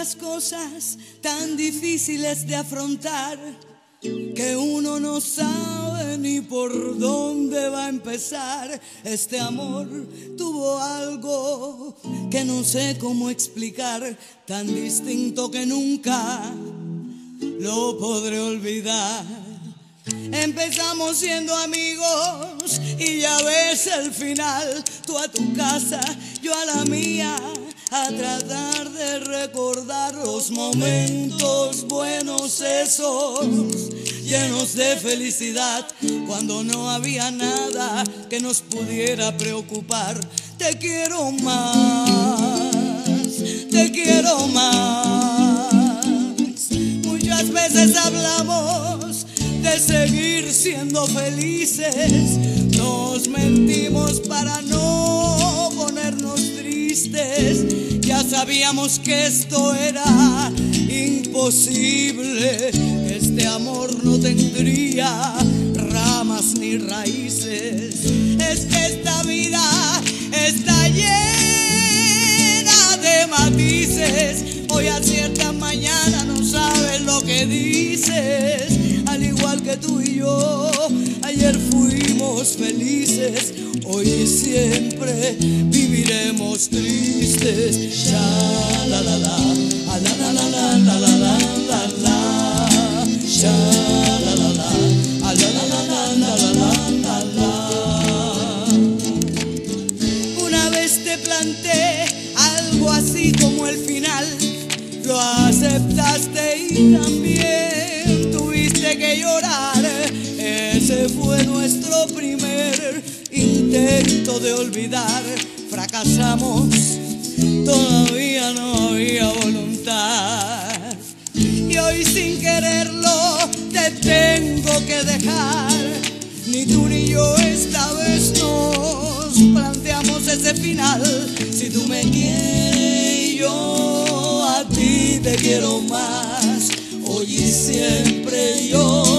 las cosas tan difíciles de afrontar que uno no sabe ni por dónde va a empezar. Este amor tuvo algo que no sé cómo explicar, tan distinto que nunca lo podré olvidar. Empezamos siendo amigos y ya ves el final. Tú a tu casa, yo a la mía, a tratar de recordar los momentos buenos esos, llenos de felicidad, cuando no había nada que nos pudiera preocupar. Te quiero más, te quiero más. Muchas veces hablamos de seguir siendo felices, nos mentimos para no ponernos tristes. Ya sabíamos que esto era imposible, que este amor no tendría ramas ni raíces. Es que esta vida está llena de matices. Hoy aciertas, mañana no sabes lo que dices. Al igual que tú y yo, ayer fuimos felices, hoy y siempre viviremos tristes. Sha la la la, a la la la la la la la la la. Sha la la la, a la la la la la la la la. Una vez te planté algo así como el final, lo aceptaste y también tuviste que llorar. Ese fue nuestro primer intento de olvidar. Fracasamos, todavía no había voluntad. Y hoy sin quererlo te tengo que dejar. Ni tú ni yo esta vez nos planteamos ese final. Si tú me quieres, yo a ti te quiero más. Hoy y siempre yo